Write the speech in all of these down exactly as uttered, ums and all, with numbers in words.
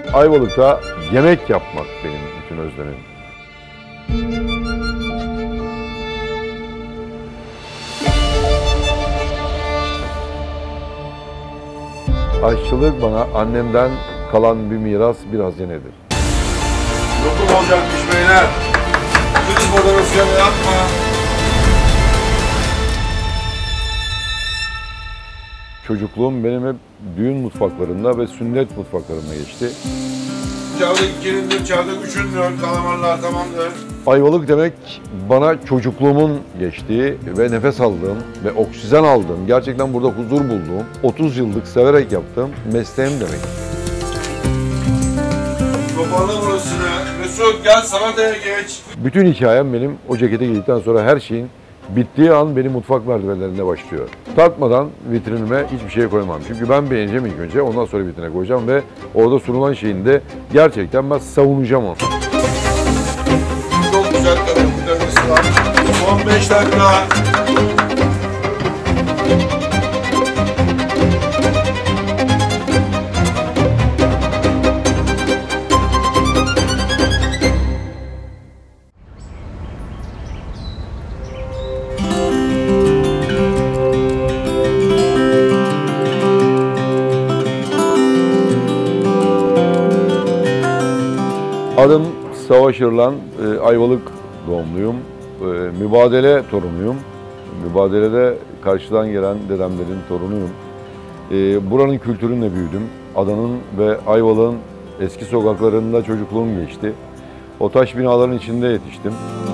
Ayvalık'ta yemek yapmak benim bütün özlemim. Aşçılık bana annemden kalan bir miras, bir hazinedir. Lokum olacakmış beyler. Kriz moderasyonu yapma. Çocukluğum benim hep düğün mutfaklarında ve sünnet mutfaklarında geçti. Çağda ikinindir, çağda üçündür, kalamarlar tamamdır. Ayvalık demek bana çocukluğumun geçtiği ve nefes aldığım ve oksijen aldığım, gerçekten burada huzur bulduğum, otuz yıllık severek yaptığım mesleğim demek. Toparla burasını. Mesut gel salataya geç. Bütün hikayem benim o cekete giydikten sonra her şeyin bittiği an benim mutfak merdivenlerinde başlıyor. Tatmadan vitrinime hiçbir şey koymam. Çünkü ben beğeneceğim ilk önce, ondan sonra vitrine koyacağım ve orada sunulan şeyin de gerçekten ben savunacağım onu. Çok güzel kadın var. Son beş dakika. Adım Savaş Irlan, Ayvalık doğumluyum, mübadele torunuyum. Mübadelede karşıdan gelen dedemlerin torunuyum. Buranın kültürünle büyüdüm. Adanın ve Ayvalık'ın eski sokaklarında çocukluğum geçti. O taş binaların içinde yetiştim.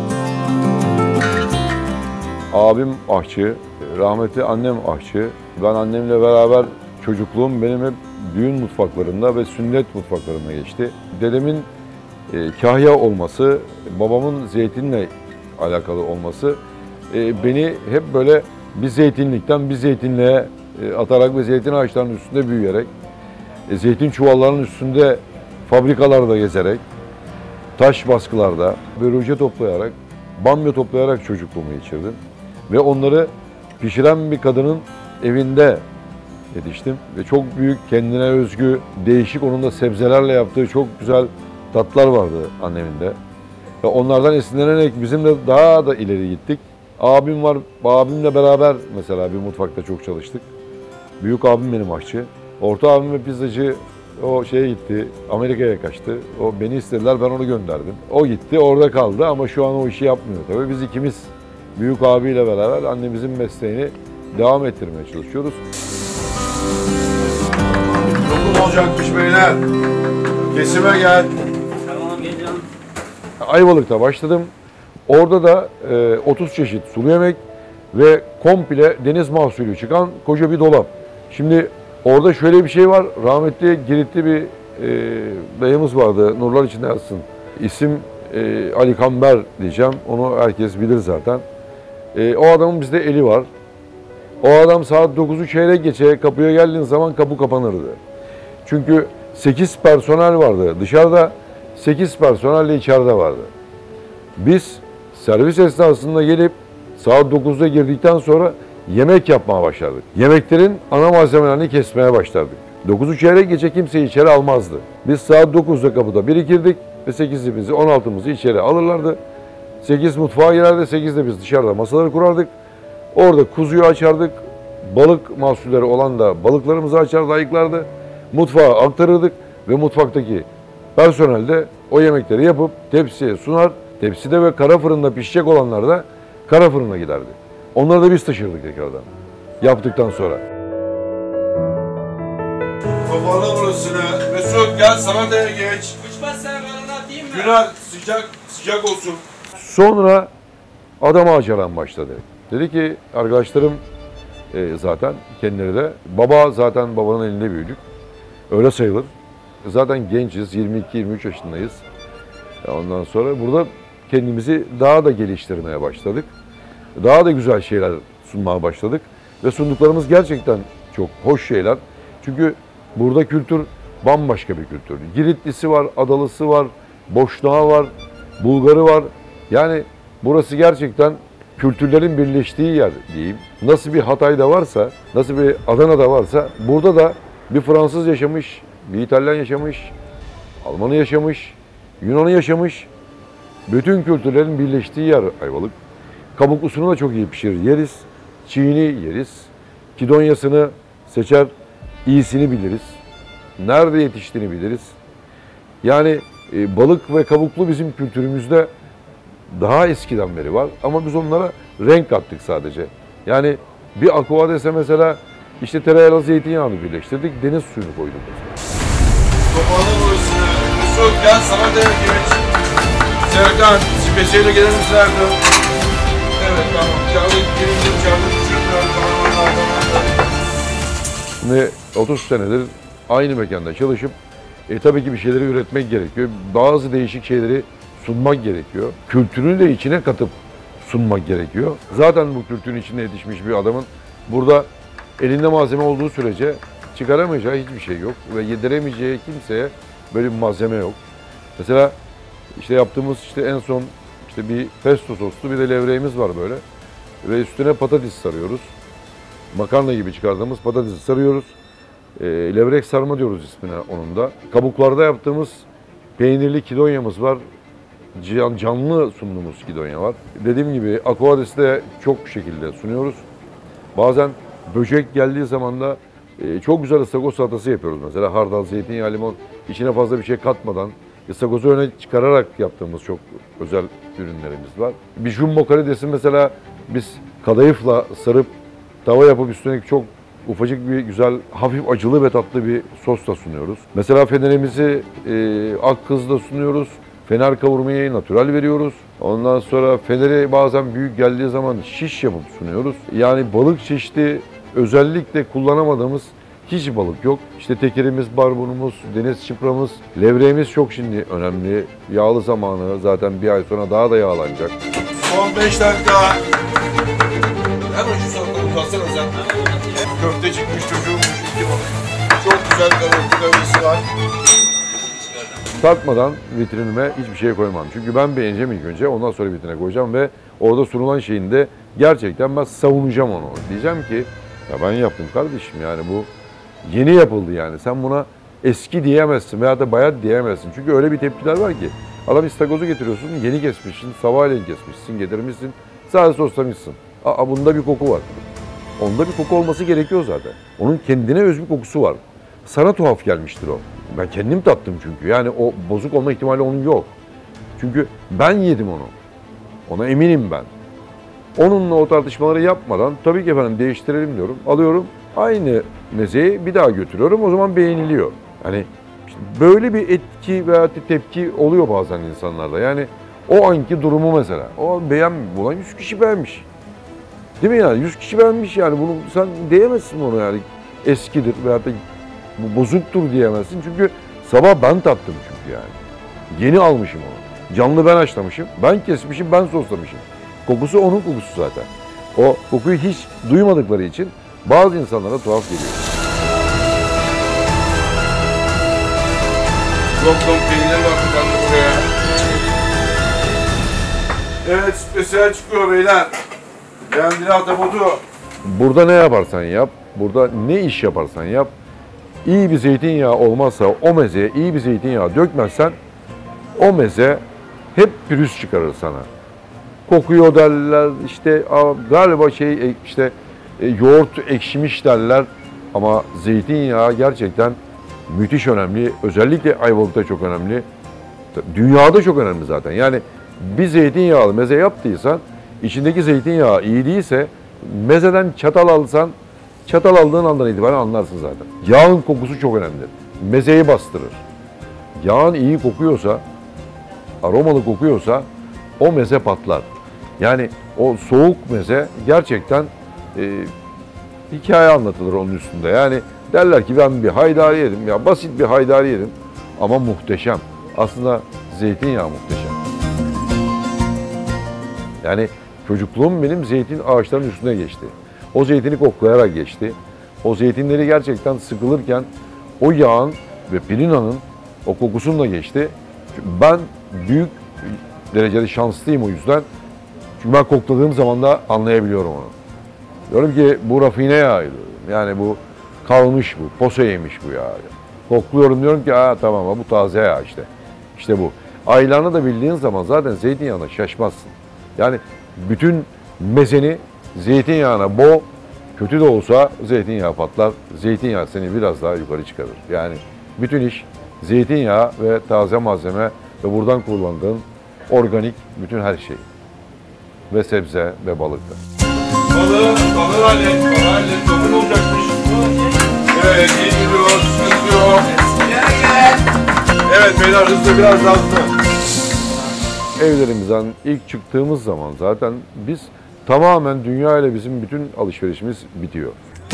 Abim aşçı, rahmetli annem aşçı. Ben annemle beraber çocukluğum benim hep düğün mutfaklarında ve sünnet mutfaklarında geçti. Dedemin E, kahya olması, babamın zeytinle alakalı olması e, beni hep böyle bir zeytinlikten bir zeytinliğe e, atarak ve zeytin ağaçlarının üstünde büyüyerek, e, zeytin çuvallarının üstünde fabrikalarda gezerek, taş baskılarda börülce toplayarak, bamya toplayarak çocukluğumu geçirdim. Ve onları pişiren bir kadının evinde yetiştim. Ve çok büyük, kendine özgü, değişik, onun da sebzelerle yaptığı çok güzel tatlar vardı annemin de. Ve onlardan esinlenerek bizim de daha da ileri gittik. Abim var, abimle beraber mesela bir mutfakta çok çalıştık. Büyük abim benim aşçı. Orta abim ve pizzacı o şeye gitti, Amerika'ya kaçtı. O beni istediler, ben onu gönderdim. O gitti, orada kaldı ama şu an o işi yapmıyor tabii. Biz ikimiz büyük abiyle beraber annemizin mesleğini devam ettirmeye çalışıyoruz. Lokum olacakmış beyler. Kesime gel. Ayvalık'ta başladım. Orada da e, otuz çeşit sulu yemek ve komple deniz mahsulü çıkan koca bir dolap. Şimdi orada şöyle bir şey var. Rahmetli Giritli bir e, beyimiz vardı. Nurlar içinde yatsın. İsim e, Ali Kamber diyeceğim. Onu herkes bilir zaten. E, o adamın bizde eli var. O adam saat dokuzu çeyrek geçe kapıya geldiğin zaman kapı kapanırdı. Çünkü sekiz personel vardı. Dışarıda sekiz personel de içeride vardı. Biz servis esnasında gelip saat dokuzda girdikten sonra yemek yapmaya başladık. Yemeklerin ana malzemelerini kesmeye başladık. dokuzu çeyrek geçe kimse içeri almazdı. Biz saat dokuzda kapıda birikirdik ve sekizimizi, on altımızı içeri alırlardı. sekiz mutfağa girerdi, sekizde biz dışarıda masaları kurardık. Orada kuzuyu açardık. Balık mahsulleri olan da balıklarımızı açardı, ayıklardı. Mutfağa aktarırdık ve mutfaktaki personel de o yemekleri yapıp tepsiye sunar. Tepside ve kara fırında pişecek olanlar da kara fırına giderdi. Onları da biz taşırdık tekrardan. Yaptıktan sonra. Toparla burasını. Mesut gel salataya geç. Uçmazsa ben atayım mı? Günah sıcak sıcak olsun. Sonra adam ağaçaran başladı. Dedi ki arkadaşlarım e, zaten kendileri de baba zaten babanın elinde büyüdük. Öyle sayılır. Zaten genciz, yirmi iki yirmi üç yaşındayız. Ondan sonra burada kendimizi daha da geliştirmeye başladık. Daha da güzel şeyler sunmaya başladık. Ve sunduklarımız gerçekten çok hoş şeyler. Çünkü burada kültür bambaşka bir kültür. Giritlisi var, Adalısı var, Boşnağı var, Bulgarı var. Yani burası gerçekten kültürlerin birleştiği yer diyeyim. Nasıl bir Hatay'da varsa, nasıl bir Adana'da varsa burada da bir Fransız yaşamış, bir İtalyan yaşamış, Almanı yaşamış, Yunan'ı yaşamış. Bütün kültürlerin birleştiği yer Ayvalık. Kabuklusunu da çok iyi pişirir, yeriz. Çiğini yeriz. Kidonyasını seçer, iyisini biliriz. Nerede yetiştiğini biliriz. Yani e, balık ve kabuklu bizim kültürümüzde daha eskiden beri var. Ama biz onlara renk kattık sadece. Yani bir aquades'e mesela işte tereyağıyla zeytinyağını birleştirdik, deniz suyunu koyduk mesela. Toparlanın üstüne. Mesut gel sana da geç. Serkan, spesiyeli gelir misin Erdoğan? Evet tamam. Kağıdı girince kağıdı düşürmüyorum. Tamam, tamam. Şimdi otuz senedir aynı mekanda çalışıp e, tabii ki bir şeyleri üretmek gerekiyor. Bazı değişik şeyleri sunmak gerekiyor. Kültürünü de içine katıp sunmak gerekiyor. Zaten bu kültürün içine yetişmiş bir adamın burada elinde malzeme olduğu sürece çıkaramayacağı hiçbir şey yok. Ve yediremeyeceği kimseye böyle bir malzeme yok. Mesela işte yaptığımız işte en son işte bir pesto soslu bir de levreğimiz var böyle. Ve üstüne patates sarıyoruz. Makarna gibi çıkardığımız patatesi sarıyoruz. E, levrek sarma diyoruz ismine onun da. Kabuklarda yaptığımız peynirli kidonyamız var. Can, canlı sunduğumuz kidonya var. Dediğim gibi aquades'te çok şekilde sunuyoruz. Bazen böcek geldiği zaman da e, çok güzel ıstakoz salatası yapıyoruz mesela. Hardal, zeytinyağı, limon, içine fazla bir şey katmadan ıstakozu öne çıkararak yaptığımız çok özel ürünlerimiz var. Bir jumbo karidesi mesela biz kadayıfla sarıp tava yapıp üstüne çok ufacık bir güzel, hafif acılı ve tatlı bir sos da sunuyoruz. Mesela fenerimizi e, ak kızla sunuyoruz. Fener kavurmayı natürel veriyoruz. Ondan sonra feneri bazen büyük geldiği zaman şiş yapıp sunuyoruz. Yani balık çeşidi özellikle kullanamadığımız hiç balık yok. İşte tekerimiz, barbunumuz, deniz çıpramız, levreğimiz çok şimdi önemli. Yağlı zamanı zaten bir ay sonra daha da yağlanacak. Son beş dakika. Hemen şu salatalığı uzatsana sen. Köfte çıkmış çocuğummuş. Çok güzel kavurtu köftesi var. Tatmadan vitrinime hiçbir şey koymam. Çünkü ben beğeneceğim ilk önce, ondan sonra vitrine koyacağım ve orada sunulan şeyin de gerçekten ben savunacağım onu. Diyeceğim ki ya ben yaptım kardeşim, yani bu yeni yapıldı yani. Sen buna eski diyemezsin veya da bayat diyemezsin. Çünkü öyle bir tepkiler var ki. Adam istakozu getiriyorsun, yeni kesmişsin, sabahleyin kesmişsin, getirmişsin, sadece soslamışsın. Aa, bunda bir koku var. Onda bir koku olması gerekiyor zaten. Onun kendine öz bir kokusu var. Sana tuhaf gelmiştir o. Ben kendim tattım çünkü. Yani o bozuk olma ihtimali onun yok. Çünkü ben yedim onu. Ona eminim ben. Onunla o tartışmaları yapmadan tabii ki efendim değiştirelim diyorum. Alıyorum aynı mezeyi bir daha götürüyorum. O zaman beğeniliyor. Yani işte böyle bir etki veya tepki oluyor bazen insanlarda. Yani o anki durumu mesela. O beğenmiyor. Ulan yüz kişi beğenmiş. Değil mi yani? yüz kişi beğenmiş yani. Bunu sen diyemezsin onu yani. Eskidir veya da bu bozuktur diyemezsin. Çünkü sabah ben tattım çünkü yani. Yeni almışım onu. Canlı ben haşlamışım. Ben kesmişim, ben soslamışım. Kokusu onun kokusu zaten. O kokuyu hiç duymadıkları için bazı insanlara tuhaf geliyor. Lokum peynir var bir tane buraya. Evet, spesiyel çıkıyor beyler. Kendine atabotu. Burada ne yaparsan yap, burada ne iş yaparsan yap, iyi bir zeytinyağı olmazsa o mezeye iyi bir zeytinyağı dökmezsen o meze hep pürüz çıkarır sana. Kokuyor derler, işte galiba şey işte yoğurt ekşimiş derler ama zeytinyağı gerçekten müthiş önemli. Özellikle Ayvalık'ta çok önemli. Dünyada çok önemli zaten. Yani bir zeytinyağlı meze yaptıysan içindeki zeytinyağı iyi değilse mezeden çatal alsan çatal aldığın andan itibaren anlarsın zaten. Yağın kokusu çok önemli. Mezeyi bastırır. Yağın iyi kokuyorsa, aromalı kokuyorsa o meze patlar. Yani o soğuk meze gerçekten e, hikaye anlatılır onun üstünde. Yani derler ki ben bir haydari yedim. Ya basit bir haydari yedim ama muhteşem. Aslında zeytinyağı muhteşem. Yani çocukluğum benim zeytin ağaçlarının üstüne geçti. O zeytini koklayarak geçti. O zeytinleri gerçekten sıkılırken o yağın ve pirinanın o kokusunla geçti. Çünkü ben büyük derecede şanslıyım o yüzden. Çünkü ben kokladığım zaman da anlayabiliyorum onu. Diyorum ki bu rafine yağ. Yani bu kalmış bu, posa yemiş bu yağ. Kokluyorum, diyorum ki ha tamam bu taze yağ işte. İşte bu. Aylarını da bildiğin zaman zaten zeytinyağına şaşmazsın. Yani bütün mezeni zeytinyağına boğ, kötü de olsa zeytinyağı patlar. Zeytinyağı seni biraz daha yukarı çıkarır. Yani bütün iş zeytinyağı ve taze malzeme ve buradan kullandığın organik bütün her şey. Ve sebze ve balıkta. Balığı, balığı hallet, balığı hallet. Dokun olacakmış. Evet, iyi gidiyor, sıkıntı yok. Evet beyler, hızlı, biraz daha hızlı. Evlerimizden ilk çıktığımız zaman zaten biz tamamen dünya ile bizim bütün alışverişimiz bitiyor.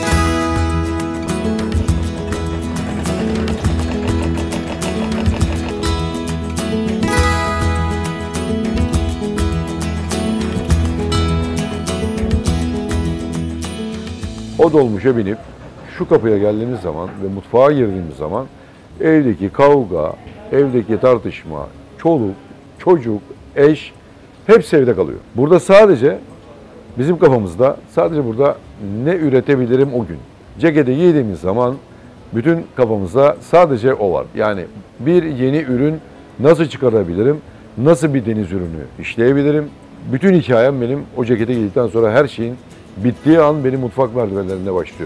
O dolmuşa binip şu kapıya geldiğimiz zaman ve mutfağa girdiğimiz zaman evdeki kavga, evdeki tartışma, çoluk, çocuk, eş hepsi evde kalıyor. Burada sadece bizim kafamızda sadece burada ne üretebilirim o gün. Ceketi giydiğimiz zaman bütün kafamızda sadece o var. Yani bir yeni ürün nasıl çıkarabilirim, nasıl bir deniz ürünü işleyebilirim. Bütün hikayem benim o ceketi giydikten sonra her şeyin bittiği an benim mutfak merdivenlerinde başlıyor.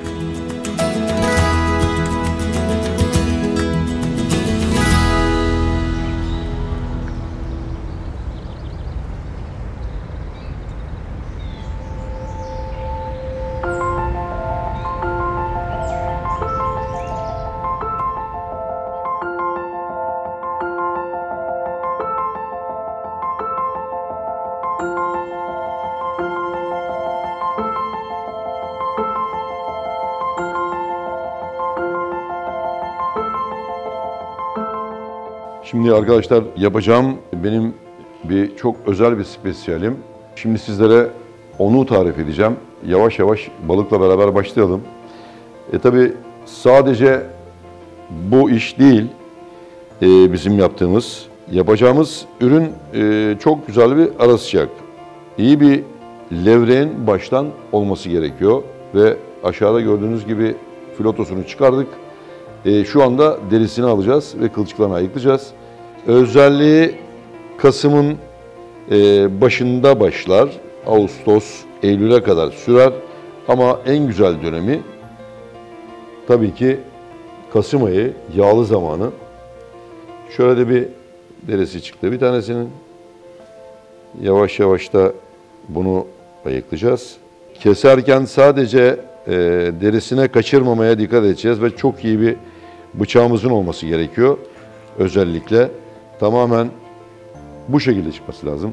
Şimdi arkadaşlar yapacağım benim bir çok özel bir spesiyalim. Şimdi sizlere onu tarif edeceğim. Yavaş yavaş balıkla beraber başlayalım. E tabi sadece bu iş değil e, bizim yaptığımız. Yapacağımız ürün e, çok güzel bir ara sıcak. İyi bir levreğin baştan olması gerekiyor. Ve aşağıda gördüğünüz gibi filotosunu çıkardık. E, şu anda derisini alacağız ve kılçıklarını ayıklayacağız. Özelliği Kasım'ın e, başında başlar. Ağustos, Eylül'e kadar sürer. Ama en güzel dönemi tabii ki Kasım ayı, yağlı zamanı. Şöyle de bir derisi çıktı bir tanesinin. Yavaş yavaş da bunu ayıklayacağız. Keserken sadece e, derisine kaçırmamaya dikkat edeceğiz ve çok iyi bir bıçağımızın olması gerekiyor. Özellikle tamamen bu şekilde çıkması lazım.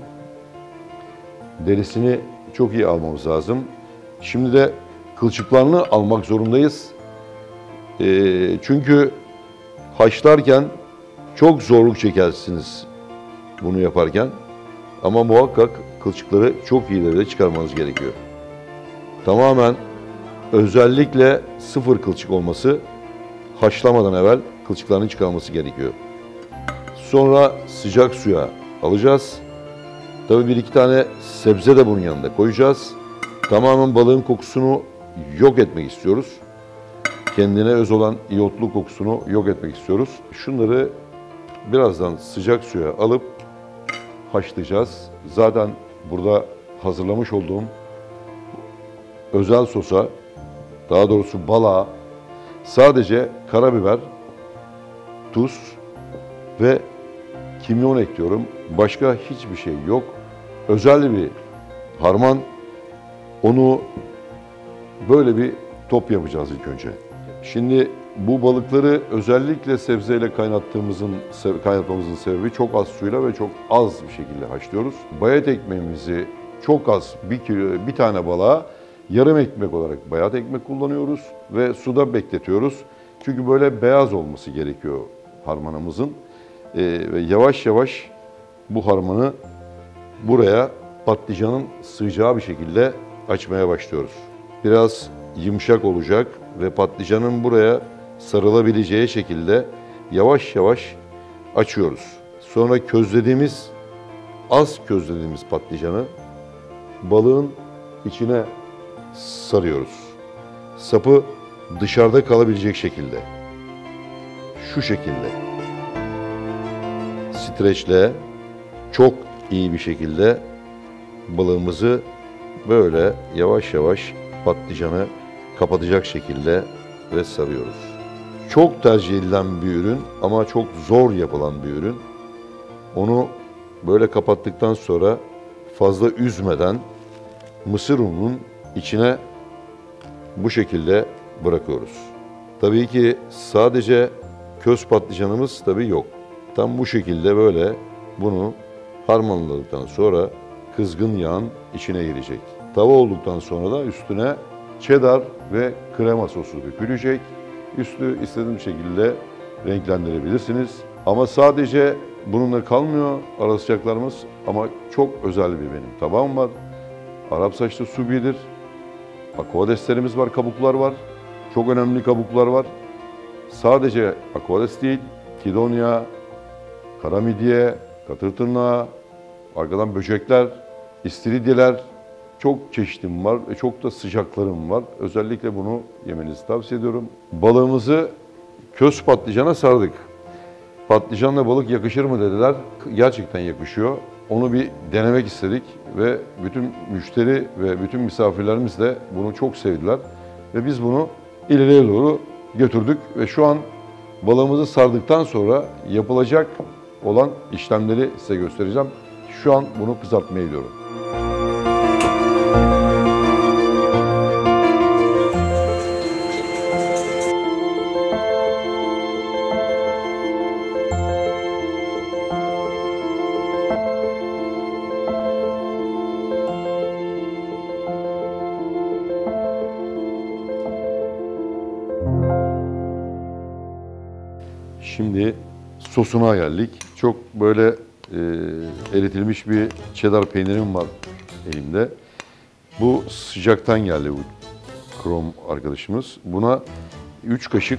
Derisini çok iyi almamız lazım. Şimdi de kılçıklarını almak zorundayız. E, çünkü haşlarken çok zorluk çekersiniz bunu yaparken. Ama muhakkak kılçıkları çok iyi derecede çıkarmanız gerekiyor. Tamamen özellikle sıfır kılçık olması, haşlamadan evvel kılçıklarının çıkarılması gerekiyor. Sonra sıcak suya alacağız. Tabii bir iki tane sebze de bunun yanında koyacağız. Tamamen balığın kokusunu yok etmek istiyoruz. Kendine öz olan iyotlu kokusunu yok etmek istiyoruz. Şunları birazdan sıcak suya alıp haşlayacağız. Zaten burada hazırlamış olduğum özel sosa, daha doğrusu balığa sadece karabiber, tuz ve kimyon ekliyorum. Başka hiçbir şey yok. Özel bir harman. Onu böyle bir top yapacağız ilk önce. Şimdi bu balıkları özellikle sebzeyle kaynattığımızın, kaynatmamızın sebebi çok az suyla ve çok az bir şekilde haşlıyoruz. Bayat ekmeğimizi çok az bir kilo, bir tane balığa yarım ekmek olarak bayat ekmek kullanıyoruz ve suda bekletiyoruz. Çünkü böyle beyaz olması gerekiyor harmanımızın. Ee, ve yavaş yavaş bu harmanı buraya patlıcanın sığacağı bir şekilde açmaya başlıyoruz. Biraz yumuşak olacak ve patlıcanın buraya sarılabileceği şekilde yavaş yavaş açıyoruz. Sonra közlediğimiz, az közlediğimiz patlıcanı balığın içine sarıyoruz. Sapı dışarıda kalabilecek şekilde. şu şekilde. Streçle çok iyi bir şekilde balığımızı böyle yavaş yavaş patlıcanı kapatacak şekilde ve sarıyoruz. Çok tercih edilen bir ürün ama çok zor yapılan bir ürün. Onu böyle kapattıktan sonra fazla üzmeden mısır ununun içine bu şekilde bırakıyoruz. Tabii ki sadece köz patlıcanımız tabii yok. Tam bu şekilde böyle bunu harmanladıktan sonra kızgın yağın içine girecek. Tava olduktan sonra da üstüne cheddar ve krema sosu dökülecek. Üstü istediğim şekilde renklendirebilirsiniz. Ama sadece bununla kalmıyor ara sıcaklarımız ama çok özel bir benim tabağım var. Arap saçlı subyedir. Aquadeslerimiz var, kabuklar var. Çok önemli kabuklar var. Sadece aquades değil, kidonya, kara midye, katır tırnağı, arkadan böcekler, istiridyeler, çok çeşitim var ve çok da sıcaklarım var. Özellikle bunu yemenizi tavsiye ediyorum. Balığımızı köz patlıcana sardık. Patlıcanla balık yakışır mı dediler. Gerçekten yakışıyor. Onu bir denemek istedik ve bütün müşteri ve bütün misafirlerimiz de bunu çok sevdiler. Ve biz bunu ileriye doğru götürdük ve şu an balığımızı sardıktan sonra yapılacak olan işlemleri size göstereceğim. Şu an bunu kızartmaya gidiyorum. Şimdi sosuna geldik. Çok böyle e, eritilmiş bir cheddar peynirim var elimde. Bu sıcaktan geldi bu krom arkadaşımız. Buna üç kaşık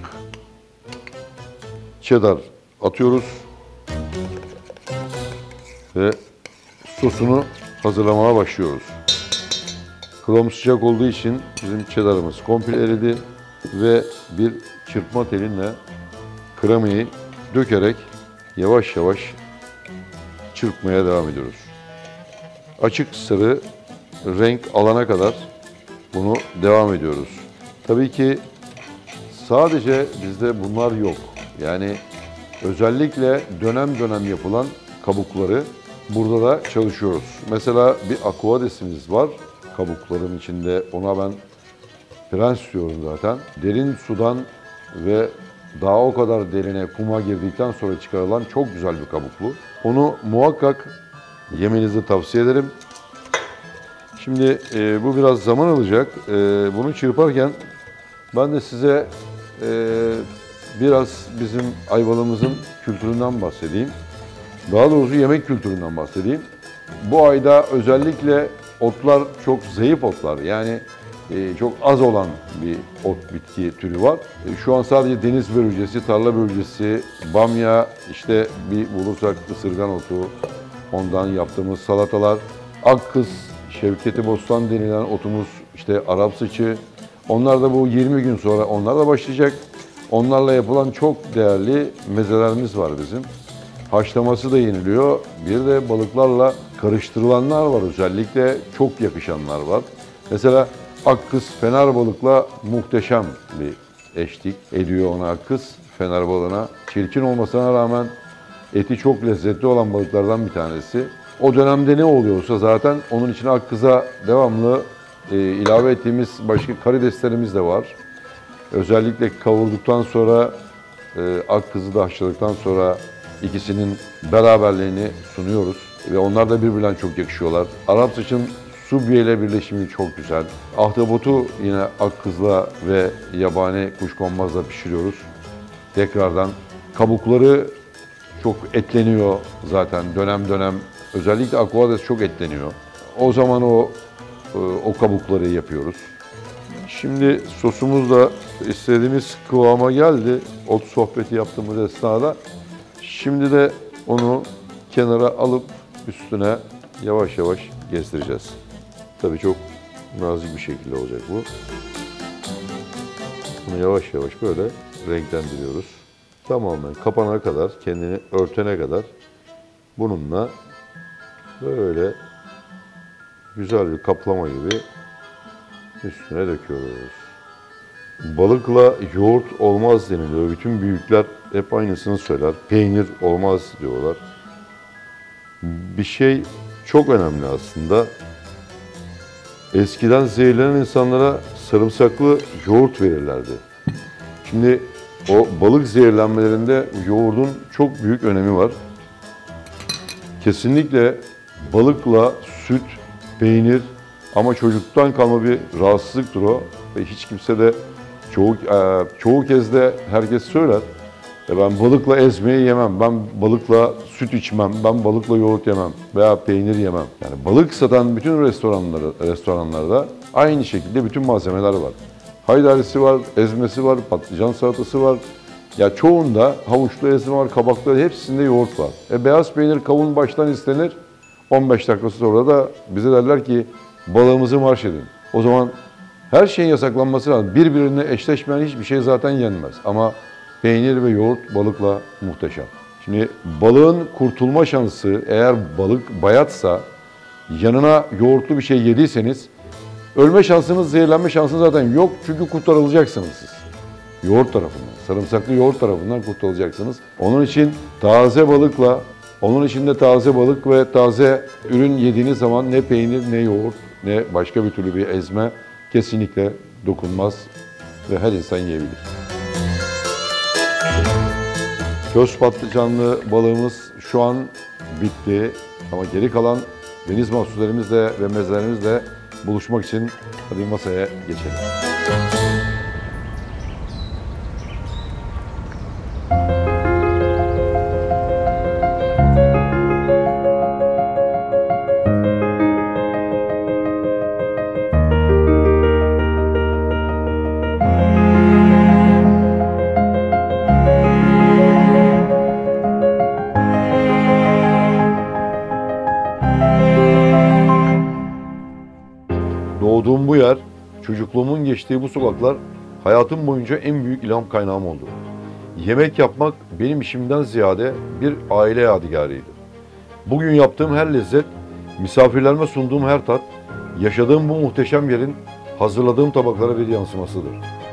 cheddar atıyoruz. Ve sosunu hazırlamaya başlıyoruz. Krom sıcak olduğu için bizim cheddarımız komple eridi ve bir çırpma telinle kremayı dökerek yavaş yavaş çırpmaya devam ediyoruz. Açık sarı renk alana kadar bunu devam ediyoruz. Tabii ki sadece bizde bunlar yok. Yani özellikle dönem dönem yapılan kabukları burada da çalışıyoruz. Mesela bir aquadesimiz var kabukların içinde. Ona ben prens diyorum zaten. Derin sudan ve daha o kadar derine kuma girdikten sonra çıkarılan çok güzel bir kabuklu. Onu muhakkak yemenizi tavsiye ederim. Şimdi e, bu biraz zaman alacak. E, bunu çırparken ben de size e, biraz bizim Ayvalık'ımızın kültüründen bahsedeyim. Daha doğrusu yemek kültüründen bahsedeyim. Bu ayda özellikle otlar çok zayıf otlar. Yani e, çok az olan bir ot bitki türü var. E, şu an sadece deniz börülcesi, tarla börülcesi, bamya, işte bir bulursak ısırgan otu, ondan yaptığımız salatalar, akkız, Şevketi Bostan denilen otumuz, işte Arap sıçı. Onlar da bu yirmi gün sonra onlar da başlayacak. Onlarla yapılan çok değerli mezelerimiz var bizim. Haşlaması da yeniliyor. Bir de balıklarla karıştırılanlar var, özellikle çok yakışanlar var. Mesela akkız fener balıkla muhteşem bir eşlik ediyor ona akkız fener balığına. Çirkin olmasına rağmen eti çok lezzetli olan balıklardan bir tanesi. O dönemde ne oluyorsa zaten onun içine akkıza devamlı e, ilave ettiğimiz başka karideslerimiz de var. Özellikle kavurduktan sonra e, akkızı da haşladıktan sonra ikisinin beraberliğini sunuyoruz. Ve onlar da birbirine çok yakışıyorlar. Arap sıçın subye ile birleşimi çok güzel. Ahtapotu yine akkızla ve yabani kuşkonmazla pişiriyoruz. Tekrardan kabukları çok etleniyor zaten dönem dönem. Özellikle aquades çok etleniyor. O zaman o o kabukları yapıyoruz. Şimdi sosumuz da istediğimiz kıvama geldi. Ot sohbeti yaptığımız esnada. Şimdi de onu kenara alıp üstüne yavaş yavaş gezdireceğiz. Tabii çok nazik bir şekilde olacak bu. Bunu yavaş yavaş böyle renklendiriyoruz. tamamen kapana kadar, kendini örtene kadar bununla böyle güzel bir kaplama gibi üstüne döküyoruz. Balıkla yoğurt olmaz deniliyor. Bütün büyükler hep aynısını söyler. Peynir olmaz diyorlar. Bir şey çok önemli aslında. Eskiden zehirlenen insanlara sarımsaklı yoğurt verirlerdi. Şimdi o balık zehirlenmelerinde yoğurdun çok büyük önemi var. Kesinlikle balıkla süt, peynir ama çocukluktan kalma bir rahatsızlıktır o. Ve hiç kimse de çoğu, e, çoğu kez de herkes söyler. E ben balıkla ezmeyi yemem, ben balıkla süt içmem, ben balıkla yoğurt yemem veya peynir yemem. Yani balık satan bütün restoranlarda, restoranlarda aynı şekilde bütün malzemeler var. Haydarisi var, ezmesi var, patlıcan salatası var. Ya çoğunda havuçlu ezme var, kabaklı, hepsinde yoğurt var. E beyaz peynir, kavun baştan istenir. on beş dakika sonra da bize derler ki balığımızı marş edin. O zaman her şeyin yasaklanması lazım. Birbirine eşleşmeyen hiçbir şey zaten yenmez. Ama peynir ve yoğurt balıkla muhteşem. Şimdi balığın kurtulma şansı, eğer balık bayatsa, yanına yoğurtlu bir şey yediyseniz, ölme şansınız, zehirlenme şansınız zaten yok. Çünkü kurtarılacaksınız siz. Yoğurt tarafından, sarımsaklı yoğurt tarafından kurtulacaksınız. Onun için taze balıkla, onun için de taze balık ve taze ürün yediğiniz zaman ne peynir, ne yoğurt, ne başka bir türlü bir ezme kesinlikle dokunmaz ve her insan yiyebilir. Köz patlıcanlı balığımız şu an bitti ama geri kalan deniz mahsullerimizle ve mezelerimizle buluşmak için hadi masaya geçelim. Doğduğum bu yer, çocukluğumun geçtiği bu sokaklar hayatım boyunca en büyük ilham kaynağım oldu. Yemek yapmak benim işimden ziyade bir aile yadigarıydı. Bugün yaptığım her lezzet, misafirlerime sunduğum her tat, yaşadığım bu muhteşem yerin hazırladığım tabaklara bir yansımasıdır.